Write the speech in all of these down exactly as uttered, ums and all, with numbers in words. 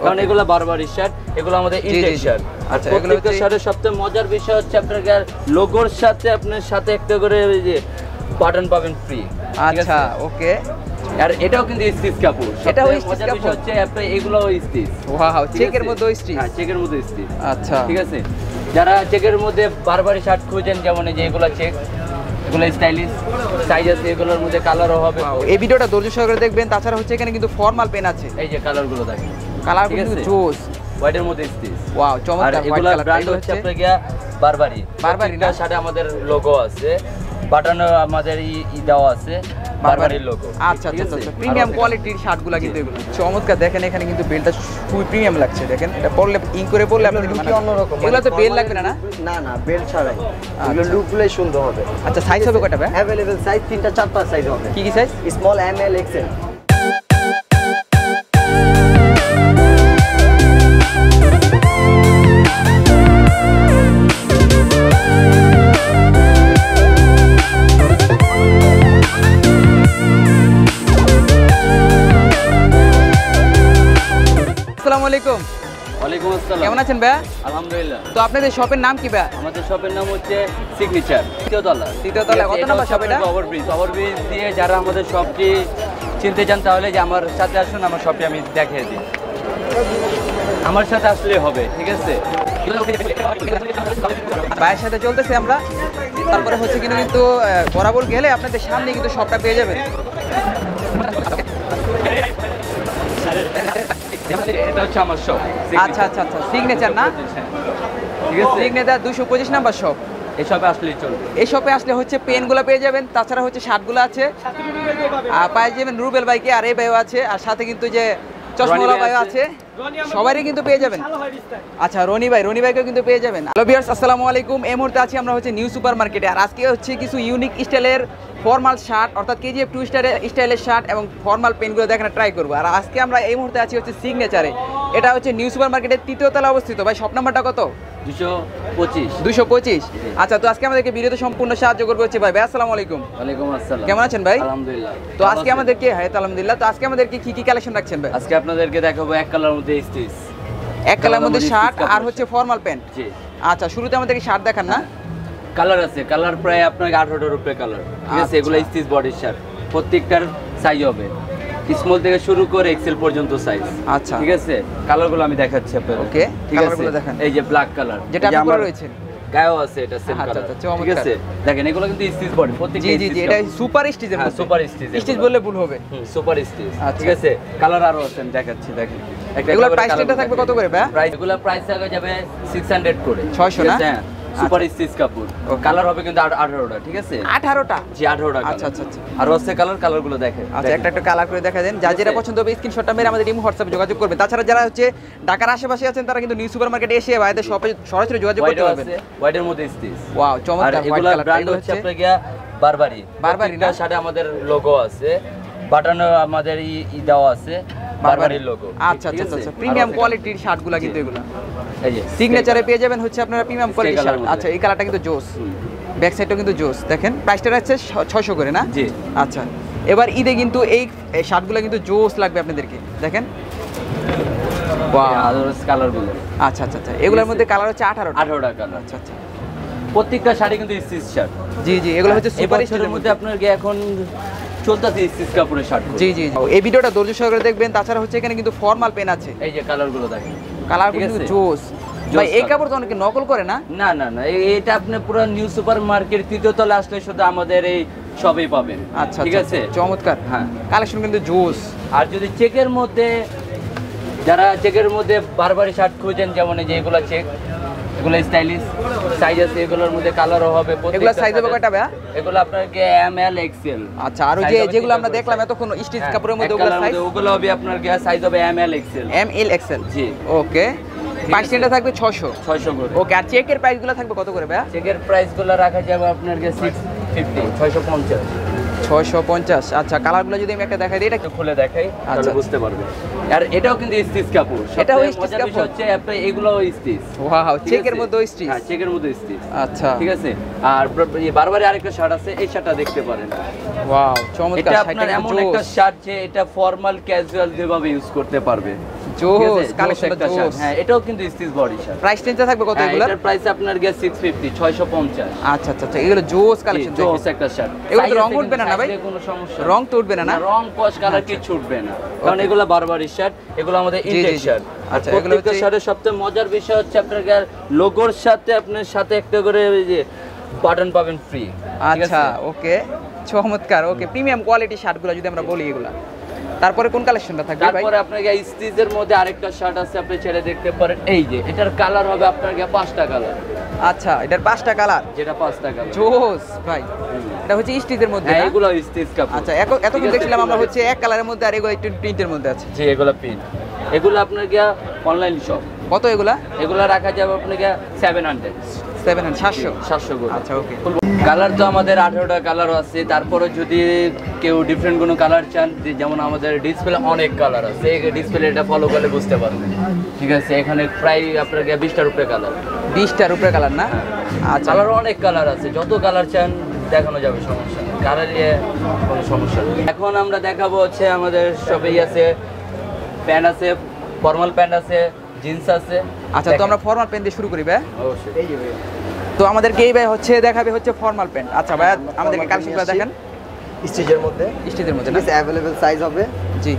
কারণ এগুলো বারবারি শার্ট, এগুলো আমাদের ইনটেক শার্ট। আচ্ছা, এগুলো হচ্ছে শার্টের সবচেয়ে মজার বিষয় হচ্ছে আপনার লোগোর সাথে আপনার সাথে একটা করে এই যে বাটন পাবেন ফ্রি। আচ্ছা, ওকে। আর এটাও কিন্তু স্টিচ কাপড়। এটাও স্টিচ কাপড় হচ্ছে আপনার এগুলোও স্টিচ। ওয়াও, চেকের মধ্যে স্টিচ। হ্যাঁ, চেকের মধ্যে স্টিচ। আচ্ছা, ঠিক আছে। যারা চেকের মধ্যে বারবারি শার্ট খুঁজেন, যেমন এই যে এগুলো চেক, এগুলো স্টাইলিশ সাইজ আছে, এগুলোর মধ্যে কালারও হবে। এই ভিডিওটা ধৈর্য সহকারে দেখবেন। তাছাড়া হচ্ছে এখানে কিন্তু ফর্মাল পেন আছে। এই যে কালারগুলো দেখেন, কালার কিন্তু জোস, হোয়াইটের মধ্যে স্টিচ। ওয়াও, চমৎকার। এগুলো ব্র্যান্ড হচ্ছে আপনার গিয়া বারবারি। বারবারি না শার্টে আমাদের লোগো আছে, বাটনও আমাদের ই দেওয়া আছে বারবারির লোগো। আচ্ছা আচ্ছা আচ্ছা, প্রিমিয়াম কোয়ালিটির শার্টগুলো কিন্তু এগুলো চমৎকার। দেখেন এখানে কিন্তু বেলটা খুবই প্রিমিয়াম লাগছে। দেখেন এটা পরলে ইন করে পরলে আপনাদের কি অন্যরকম। এগুলো তো বেল লাগবে না? না না না, বেল ছাড়াই এগুলো লুকগুলোই সুন্দর হবে। আচ্ছা, সাইজ হবে কয়টা ভাই? अवेलेबल সাইজ তিনটা চারটা সাইজ হবে। কি কি size? Small, M L, XL. আসসালামু আলাইকুম। ওয়ালাইকুম আসসালাম। কেমন আছেন ভাই? আলহামদুলিল্লাহ। তো আপনাদের শপের নাম কি ভাই? আমাদের শপের নাম হচ্ছে সিগনেচার, তৃতীয় তলা। তৃতীয় তলা। কত নম্বর শপ এটা? ওভারব্রিজ। ওভারব্রিজ দিয়ে যারা আমাদের শপটি চিনতে চান তাহলে যে আমার সাথে আসুন, আমার শপটি আমি দেখিয়ে দিই। আমার সাথে আসলে হবে, ঠিক আছে? ভাইয়ের সাথে চলতেছে আমরা। তারপরে হচ্ছে কিন্তু কিন্তু বরাবর গেলে আপনাদের সামনে কিন্তু শপটা পেয়ে যাবেন। এটা হচ্ছে আমার শপ। আচ্ছা আচ্ছা আচ্ছা, সিগনেচার না? ঠিক আছে, সিগনেচার দুশো পঁচিশ নাম্বার শপ। এই শপে আসলেই চলবে। এই শপে আসলে হচ্ছে পেনগুলো পেয়ে যাবেন। তাছাড়া হচ্ছে শার্টগুলো আছে, আর পায়ে যাবেন রুবেল ভাইকে, আর এই ভাইও আছে, আর সাথে কিন্তু যে চশমাওয়ালা ভাইও আছে, সবারই কিন্তু পেয়ে যাবেন। আচ্ছা, রনি ভাই, রনি ভাইকেও কিন্তু পেয়ে যাবেন। হ্যালো ভিউয়ার্স, আসসালামু আলাইকুম। এই মুহূর্তে আছি আমরা হচ্ছে নিউ সুপার মার্কেটে। আর আজকে হচ্ছে কিছু ইউনিক স্টাইলের ফর্মাল শার্ট, অর্থাৎ কেজিএফ টু স্টাইলের স্টাইলের শার্ট এবং ফর্মাল পেনগুলো দেখানো ট্রাই করবো। আর আজকে আমরা এই মুহূর্তে আছি হচ্ছে সিগনেচারে। এটা হচ্ছে নিউ সুপার মার্কেটের তৃতীয় তলা অবস্থিত। ভাই, শপ নাম্বারটা কত? দুশো পঁচিশ। দুশো পঁচিশ। আচ্ছা, তো আজকে আমাদেরকে ভিডিওতে সম্পূর্ণ সাহায্য করবে হচ্ছে ভাই। ভাই, আসসালামু আলাইকুম। ওয়ালাইকুম আসসালাম। কেমন আছেন ভাই? আলহামদুলিল্লাহ। তো আজকে আমাদেরকে, হ্যাঁ আলহামদুলিল্লাহ, তো আজকে আমাদেরকে কি কি কালেকশন রাখছেন ভাই? আজকে আপনাদেরকে দেখাবো এক কালার মধ্যে স্টিচ, এক কালার মধ্যে শার্ট আর হচ্ছে ফর্মাল প্যান্ট। জি। আচ্ছা, শুরুতে আমাদেরকে শার্ট দেখান না? কালার আছে, কালার প্রায় আপনার আঠারোটার উপরে কালার, ঠিক আছে? এগুলো স্টিচ বডির শার্ট, প্রত্যেকটার সাইজ হবে স্মল থেকে শুরু করে এক্সেল পর্যন্ত সাইজ। আচ্ছা, ঠিক আছে, কালারগুলো আমি দেখাচ্ছি আপনাদের। ওকে, ঠিক আছে, কালারগুলো দেখান। এই যে ব্ল্যাক কালার, যেটা আপনি পরে রয়েছেন, গায়েও আছে এটা সেম আচ্ছা কালার। আচ্ছা, ঠিক আছে, দেখেন এগুলো কিন্তু স্টিচ বডি প্রত্যেকটা। জি জি জি, এটা সুপার স্টিচের মধ্যে। সুপার স্টিচ, স্টিচ বললে ভুল হবে। Hmm, super stitch. ঠিক আছে, কালার আরো আছে, দেখাচ্ছি। দেখেন এগুলো প্রাইসটা থাকবে কত করে ভাই? প্রাইস এগুলো প্রাইস থাকবে যাবে ছয়শো করে। ছয়শো না? হ্যাঁ, সুপার স্টিচ কাপড়। কালার হবে কিন্তু আঠারোটা। ঠিক আছে, আঠারোটা? জি, আঠারোটা। আচ্ছা আচ্ছা আচ্ছা, আর হচ্ছে কালার, কালারগুলো দেখেন। আচ্ছা, একটা একটা কালার করে দেখা দেন। যা যেটা পছন্দ হবে স্ক্রিনশটটা মেরে আমাদের ইমো হোয়াটসঅ্যাপে যোগাযোগ করবেন। তাছাড়া যারা হচ্ছে ঢাকার আশেপাশে আছেন তারা কিন্তু নিউ সুপার মার্কেটে এসে ভাইদের শপে সরাসরি যোগাযোগ করতে পারবেন। হোয়াইটের মধ্যে স্টিচ। ওয়াও, চমৎকার। এগুলো ব্র্যান্ড হচ্ছে আপনার গিয়া বারবারি। বারবারি না শার্টে আমাদের লোগো আছে, বাটনও আমাদের ই দেওয়া আছে বারবারির লোগো। আচ্ছা আচ্ছা আচ্ছা, প্রিমিয়াম কোয়ালিটির শার্টগুলো কিন্তু এগুলো। এই যে সিগনেচারে পেয়ে যাবেন হচ্ছে আপনারা প্রিমিয়াম কোয়ালিটির শার্ট। আচ্ছা, এই কালারটা কিন্তু জোস, ব্যাক সাইডটাও কিন্তু জোস। দেখেন প্রাইসটা আছে ছয়শো করে না? জি। আচ্ছা, এবার ঈদে কিন্তু এই শার্টগুলো কিন্তু জোস লাগবে আপনাদেরকে। দেখেন, ওয়াও, আদার্স কালারগুলো। আচ্ছা আচ্ছা আচ্ছা, এগুলোর মধ্যে কালার হচ্ছে আঠারোটা। আঠারোটা কালার। আচ্ছা আচ্ছা, প্রত্যেকটা শাড়ি কিন্তু স্টিচ শার্ট। জি জি, এগুলো হচ্ছে সুপার স্টিচের মধ্যে আপনার কি এখন চলতেছে স্টিচ কাপড়ের শার্ট। জি জি, এই ভিডিওটা ধৈর্য সহকারে দেখবেন। তাছাড়া হচ্ছে এখানে কিন্তু ফর্মাল পেন আছে। এই যে কালারগুলো দেখেন, কালার কিন্তু জোস। ভাই, এই কাপড় তো অনেকে নকল করে না? না না না, এটা আপনি পুরো নিউ সুপার মার্কেট তৃতীয় তলা আসলে শুধু আমাদের এই সবই পাবেন। আচ্ছা, ঠিক আছে, চমৎকার। হ্যাঁ, কালেকশন কিন্তু জোস। আর যদি চেকের মধ্যে, যারা চেকের মধ্যে বারবারি শার্ট খুঁজেন, যেমন এই যে এগুলো চেক, এগুলো স্টাইলিশ সাইজ আছে, এগুলোর মধ্যে কালারও হবে। এগুলো সাইজ হবে কয়টা ভাই? এগুলো আপনাকে এম এল এক্সেল। আচ্ছা, আর যে যেগুলো আমরা দেখলাম এতক্ষণ স্টিচ কাপড়ের মধ্যে, ওগুলো সাইজ, ওগুলো হবে আপনার কি সাইজ হবে M L XL. M L XL, জি। ওকে, পার্সেন্টটা থাকবে ছয়শো। ছয়শো করে। ওকে, আর চেকের প্রাইসগুলো থাকবে কত করে ভাই? চেকের প্রাইসগুলো রাখা যাবে আপনার কি ছয়শো পঞ্চাশ। ছয়শো পঞ্চাশ। আচ্ছা, কালারগুলো যদি আমি একটা দেখাই দিই, এটা একটু খুলে দেখাই তাহলে আচ্ছা বুঝতে পারবেন। আর এটাও কিন্তু স্টিচ কাপড়। এটাও স্টিচ কাপড় হচ্ছে আপনি এগুলোও স্টিচ। ওয়াও, চেকের মধ্যে স্টিচ। হ্যাঁ, চেকের মধ্যে স্টিচ। আচ্ছা, ঠিক আছে। আর বারবারই আরেকটা শার্ট আছে, এই শার্টটা দেখতে পারেন। ওয়াও, চমৎকার। এটা আপনার এমন একটা শার্ট যে এটা ফর্মাল ক্যাজুয়াল যেভাবে ইউজ করতে পারবে। জোস কালেকশনটা জোস। হ্যাঁ এটাও কিন্তু স্টিচ বডি শার্ট। প্রাইস রেঞ্জটা থাকবে কত এগুলো? এটার প্রাইস আপনার গিয়ে ছয়শো পঞ্চাশ ছয়শো পঞ্চাশ। আচ্ছা আচ্ছা আচ্ছা এগুলো জোস কালেকশন। জোস একটা শার্ট। এগুলো তো রং উঠবে না না ভাই? কোনো সমস্যা রং তো উঠবে না না? রং কস কালার কিছু উঠবে না, কারণ এগুলো বারবারি শার্ট, এগুলো আমাদের ইনটেক শার্ট। আচ্ছা এগুলো হচ্ছে শার্টের সবচেয়ে মজার বিষয় হচ্ছে আপনার লোগোর সাথে আপনার সাথে একটা করে যে বাটন পাবেন ফ্রি। আচ্ছা ওকে চমৎকার। ওকে প্রিমিয়াম কোয়ালিটি শার্টগুলো যদি আমরা বলি এগুলা, তারপরে কোন কালেকশনটা থাকবে ভাই? তারপরে আপনার স্টিচের মধ্যে আরেকটা শার্ট আছে, আপনি ছেড়ে দেখতে পারেন। এই যে এটার কালার হবে আপনার পাঁচটা কালার। আচ্ছা এটার পাঁচটা কালার, যেটা পাঁচটা কালার জোস ভাই। এটা হচ্ছে স্টিচের মধ্যে। হ্যাঁ এগুলো স্টিচ কাপড়। আচ্ছা এতক্ষণ দেখছিলাম আমরা হচ্ছে এক কালারের মধ্যে, আর এগুলো একটু প্রিন্টের মধ্যে আছে। জি এগুলো প্রিন্ট। এগুলো আপনার গিয়া অনলাইন শপ। কত এগুলা? এগুলো রাখা যাবে আপনাকে সেভেন হান্ড্রেড সেভেন হান্ড্রেড সাতশো সাতশো করে। আচ্ছা ওকে। কালার তো আমাদের আঠারোটা কালারও আছে। তারপরে যদি কেউ ডিফারেন্ট কোনো কালার চান, যেমন আমাদের ডিসপ্লে অনেক কালার আছে, এই ডিসপ্লে এটা ফলো করলে বুঝতে পারবেন। ঠিক আছে, এখানে প্রায় আপনার বিশটার উপরে কালার। বিশটার উপরে কালার না? আচ্ছা কালার অনেক কালার আছে, যত কালার চান দেখানো যাবে, সমস্যা নেই, কালার নিয়ে কোনো সমস্যা নেই। এখন আমরা দেখাবো হচ্ছে আমাদের শপেই আছে প্যান্ট আছে, ফর্মাল প্যান্ট আছে, জিন্স আছে। আচ্ছা তো আমরা ফর্মাল প্যান্ট দিয়ে শুরু করি ভাই। অবশ্যই। এই যে ভাই, তো আমাদেরকে এই ভাই হচ্ছে দেখাবে হচ্ছে ফর্মাল প্যান্ট। আচ্ছা ভাই আমাদেরকে কালেকশনগুলো দেখেন। স্টিচের মধ্যে, স্টিচের মধ্যে না अवेलेबल সাইজ হবে। জি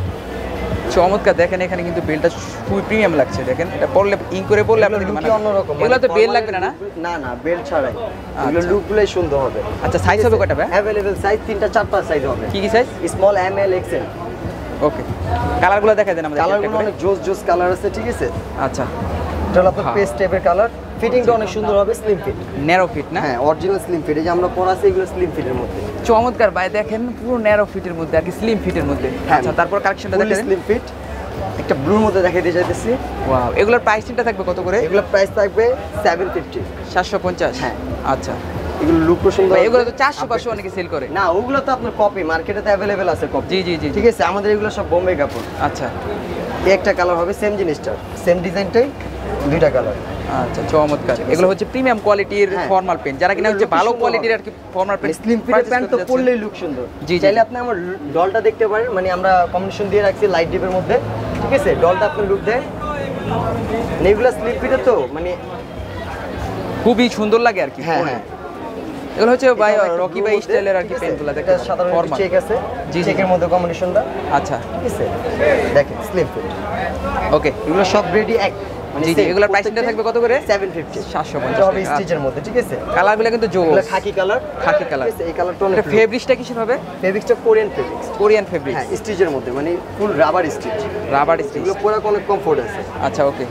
চমৎকার। দেখেন এখানে কিন্তু বেলটা খুবই প্রিমিয়াম লাগছে। দেখেন এটা পরলে ইন করে পরলে আপনাদের মানে অন্যরকম। এগুলো তো বেল লাগবে না না? না না বেল ছাড়াই এগুলো লুকগুলোই সুন্দর হবে। আচ্ছা সাইজ হবে কয়টা ভাই? अवेलेबल সাইজ তিনটা চারটা সাইজ হবে। কি কি size? Small, M, L, XL. Okay কালারগুলো দেখাই দেন আমাদের। কালারগুলো অনেক জোস জোস কালার আছে। ঠিক আছে, আচ্ছা এটা হলো আপনার পেস্ট টাইপের কালার। ফিটিংটা অনেক সুন্দর হবে, স্লিম ফিট, ন্যারো ফিট না? হ্যাঁ অরিজিনাল স্লিম ফিট। এই যে আমরা পরা আছে এগুলো স্লিম ফিটের মধ্যে। চমৎকার ভাই, দেখেন পুরো ন্যারো ফিটের মধ্যে আর কি, স্লিম ফিটের মধ্যে। আচ্ছা তারপর কালেকশনটা দেখেন। স্লিম ফিট একটা ব্লুর মধ্যে দেখাইতে চাইতেছি। ওয়াও, এগুলোর প্রাইসটা থাকবে কত করে? এগুলোর প্রাইস থাকবে সেভেন ফিফটি, সাতশো পঞ্চাশ। হ্যাঁ আচ্ছা এগুলো লুক সুন্দর। এগুলো তো চারশো পাঁচশো অনেকে সেল করে। না ওগুলো তো আপনার কপি, মার্কেটে তো अवेलेबल আছে কপি। জি জি জি ঠিক আছে, আমাদের এগুলো সব বোম্বে কাপড়। আচ্ছা এই একটা কালার হবে সেম জিনিসটা, সেম ডিজাইনটাই দুইটা কালার। আচ্ছা চমৎকার। এগুলো হচ্ছে প্রিমিয়াম কোয়ালিটির ফর্মাল প্যান্ট, যারা কিনা হচ্ছে ভালো কোয়ালিটির আর কি ফর্মাল প্যান্ট, স্লিম ফিটের প্যান্ট তো পরলেই লুক সুন্দর। জি চাইলে আপনি আমার ডলটা দেখতে পারেন, মানে আমরা কম্বিনেশন দিয়ে রাখছি লাইট ডিপের মধ্যে। ঠিক আছে, ডলটা আপনি লুক দেয়। এগুলো স্লিম ফিটের তো মানে খুবই সুন্দর লাগে আর কি। হ্যাঁ হ্যাঁ এগুলো হচ্ছে ভাই রকি ভাই স্টাইলের আর কি প্যান্টগুলো। দেখেন সাধারণত ফর্মাল চেক আছে, জি চেকের মধ্যে কম্বিনেশনটা। আচ্ছা ঠিক আছে, দেখেন স্লিম ফিট। ওকে এগুলো সব রেডি এক। জি জি এগুলোর প্রাইসটা থাকবে কত করে? সেভেন ফিফটি, সাতশো এটা পঞ্চাশ হবে স্টিচের মধ্যে। ঠিক আছে, কালারগুলো কিন্তু জোস। এগুলো খাকি কালার, খাকি কালার। ঠিক আছে, এই কালারটা অনেক। এটা ফেব্রিক্সটা কিসের হবে? ফেব্রিক্সটা কোরিয়ান ফেব্রিক্স। কোরিয়ান ফেব্রিক্স, হ্যাঁ স্টিচের মধ্যে, মানে full rubber stitch. Rubber stitch. এগুলো পরে অনেক কমফোর্ট আছে। আচ্ছা ওকে।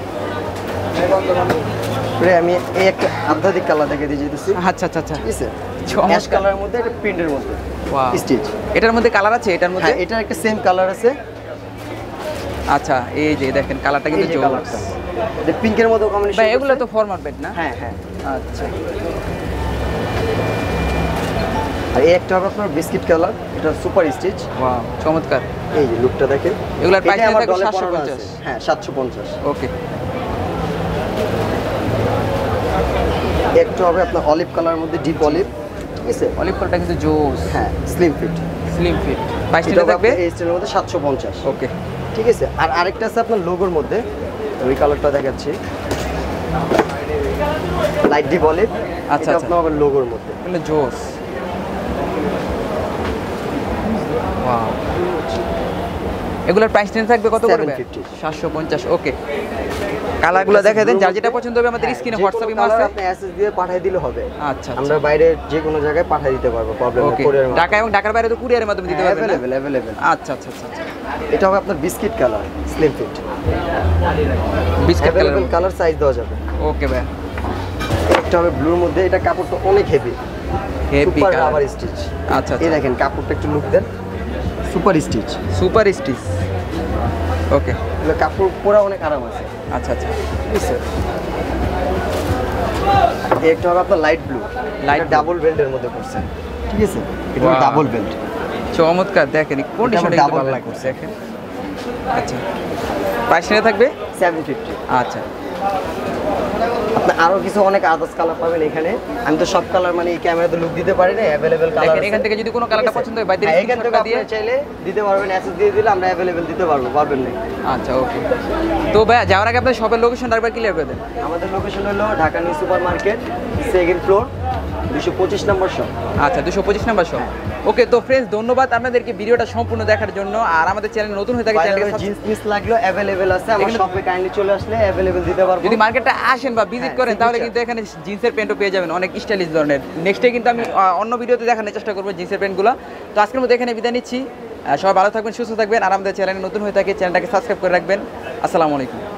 পরে আমি এই একটা আধ্যাত্মিক কালার দেখে দিয়ে দিতেছি। আচ্ছা আচ্ছা আচ্ছা ঠিক আছে, অ্যাশ কালারের মধ্যে একটা প্রিন্টের মধ্যে স্টিচ। এটার মধ্যে কালার আছে? এটার মধ্যে হ্যাঁ এটার একটা সেম কালার আছে। আচ্ছা এই যে দেখেন কালারটা কিন্তু জোস। কালারটা এটা পিঙ্কের মধ্যে কম্বিনেশন। ভাই এগুলো তো ফর্মাল প্যান্ট না? হ্যাঁ হ্যাঁ আচ্ছা। আর এই একটা হবে আপনার বিস্কিট কালার, এটা সুপার স্টিচ। ওয়াও চমৎকার। এই যে লুকটা দেখেন। এগুলোর প্রাইস এটা আমার থাকবে ডলে সাতশো পড়ানো পঞ্চাশ। আছে। হ্যাঁ সাতশো পঞ্চাশ। ওকে। একটা হবে আপনার অলিভ কালারের মধ্যে, ডিপ অলিভ। ঠিক আছে, অলিভ কালারটা কিন্তু জোস। হ্যাঁ স্লিম ফিট, স্লিম ফিট। প্রাইসটা থাকবে এই স্টাইলের মধ্যে সাতশো পঞ্চাশ। ওকে ঠিক আছে, আর আরেকটা আছে আপনার লোগোর মধ্যে, ওই কালারটা দেখাচ্ছি, লাইট ডিপ অলিভ। আচ্ছা এটা আচ্ছা আপনার আবার লোগোর মধ্যে। এগুলো জোস। ওয়াও, এগুলোর প্রাইস রেঞ্জ থাকবে কত করে? সাতশো পঞ্চাশ। সাতশো পঞ্চাশ। ওকে, কালারগুলো দেখে দেন, যার যেটা পছন্দ হবে আমাদের স্ক্রিনে হোয়াটসঅ্যাপ ইমো আছে, আপনি এসএস দিয়ে পাঠিয়ে দিলে হবে। আচ্ছা আমরা বাইরে যে কোনো জায়গায় পাঠিয়ে দিতে পারবো, প্রবলেম নেই। ওকে, কোরিয়ার ঢাকা এবং ঢাকার বাইরে তো কুরিয়ারের মাধ্যমে দিতে পারবেন না? Available available. আচ্ছা আচ্ছা আচ্ছা আচ্ছা। এটা হবে আপনার biscuit colour, slim fit, biscuit colour. Available colour size দেওয়া যাবে। ওকে ভাই। একটা হবে ব্লুর মধ্যে, এটা কাপড়টা অনেক heavy, heavy super colour. Rubber stitch. আচ্ছা এই আচ্ছা, দেখেন কাপড়টা একটু লুক দেন, super stitch, super stitch. Okay, এগুলো কাপড় পরা অনেক আরাম আছে। আচ্ছা আচ্ছা ঠিক আছে, এই একটা হবে আপনার লাইট ব্লু, লাইট ডাবল বেল্টের মধ্যে করছে। ঠিক আছে, এটা Wow. ডাবল বেল্ট, চমৎকার। দেখেন কন্ডিশনটা double ভালো belt লাগছে। করছে। দেখেন আচ্ছা, প্রাইস নিয়ে থাকবে সেভেন ফিফটি। আচ্ছা। আপনার আরো কিছু অনেক আদার্স কালার পাবেন এখানে। আমি তো সব কালার মানে এই ক্যামেরাতে লুক দিতে পারি না, অ্যাভেলেবেল কালার দেখেন এখান থেকে যদি কোনো কালারটা পছন্দ হয় বাইরে এখান থেকে আপনি চাইলে দিতে পারবেন, অ্যাসেস দিয়ে দিলে আমরা অ্যাভেলেবেল দিতে পারবো, পারবেন না। আচ্ছা ওকে। তো ভাইয়া যাওয়ার আগে আপনার শপের লোকেশনটা একবার ক্লিয়ার করে দেন। আমাদের লোকেশন হলো Dhaka new super market, second floor, দুশো পঁচিশ নম্বর শপ। আচ্ছা দুশো পঁচিশ নাম্বার শপ। ওকে তো ফ্রেন্ডস ধন্যবাদ আপনাদেরকে ভিডিওটা সম্পূর্ণ দেখার জন্য। আর আমাদের চ্যানেল নতুন হয়ে থাকে চ্যানেলকে জিন্স মিস লাগলো অ্যাভেলেবেল আছে, আমার শপে কাইন্ডলি চলে আসলে অ্যাভেলেবেল দিতে পারবো। যদি মার্কেটে আসেন বা ভিজিট করেন তাহলে কিন্তু এখানে জিন্সের প্যান্টও পেয়ে যাবেন অনেক স্টাইলিশ ধরনের। নেক্সটে কিন্তু আমি আহ, অন্য ভিডিওতে দেখানোর চেষ্টা করবো জিন্সের প্যান্টগুলো। তো আজকের মতো এখানে বিদায় নিচ্ছি। আহ, সবাই ভালো থাকবেন, সুস্থ থাকবেন, আর আমাদের চ্যানেল নতুন হয়ে থাকে চ্যানেলটাকে সাবস্ক্রাইব করে রাখবেন। আসসালামু আলাইকুম।